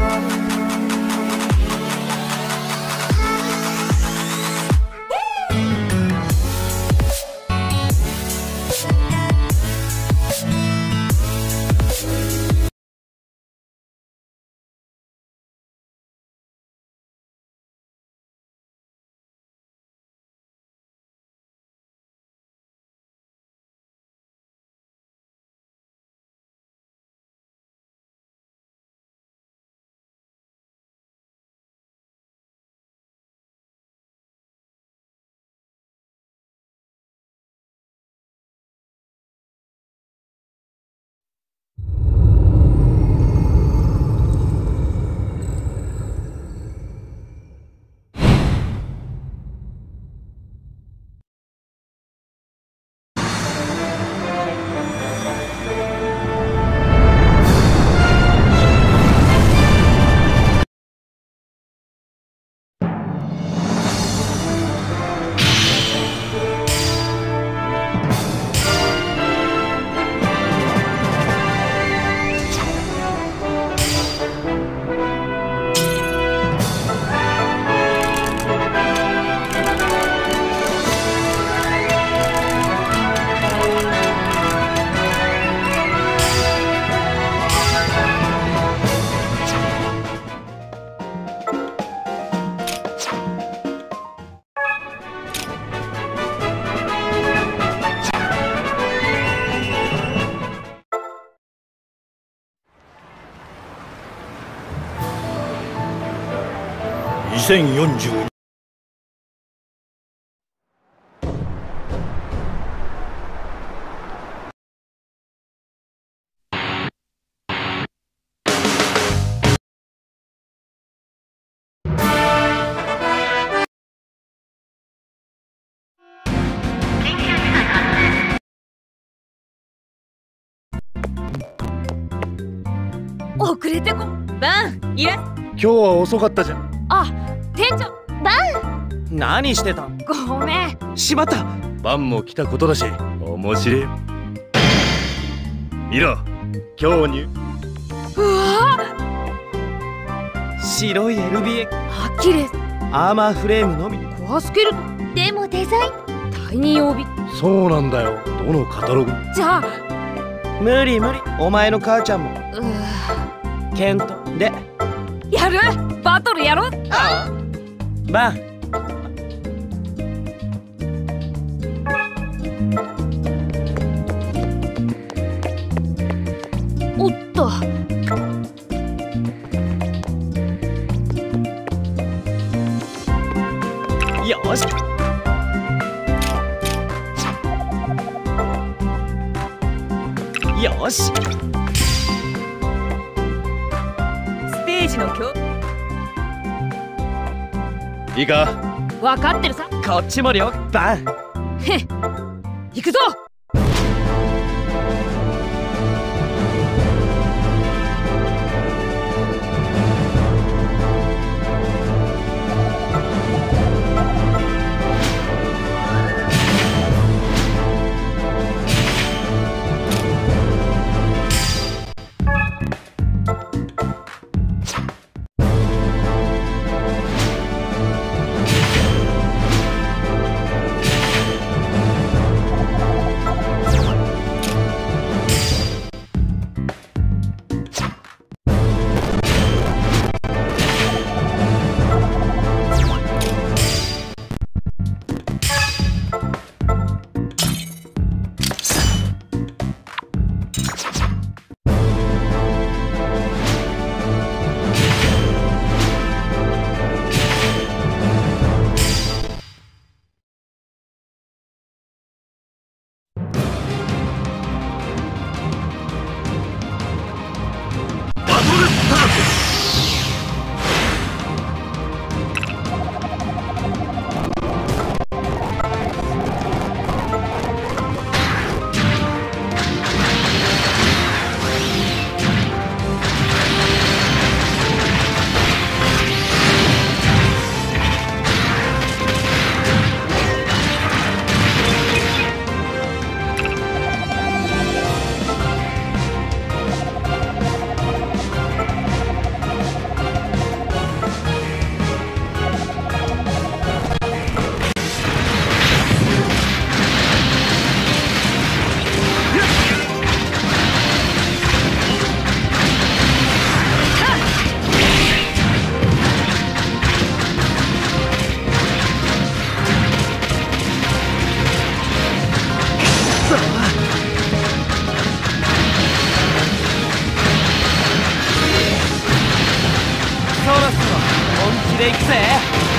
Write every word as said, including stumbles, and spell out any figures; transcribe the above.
にせんよんじゅう。 遅れてこバンいら今日は遅かったじゃん。 あ、店長バン何してた？ ごめん。 しまった。バンも来たことだし面白い。見ろ今日にうわ白い エルビーエーアキレスアーマーフレームのみ。 コアスケルトでもデザインタイニーオービそうなんだよ。どのカタログ？ じゃあ無理無理。お前の母ちゃんもうケントでやるバトルやろう。 あバンおっとよしよしステージの今いいか日分かってるさ。 こっちも了バンへっ行くぞ。 そろそろ本気でいくぜ。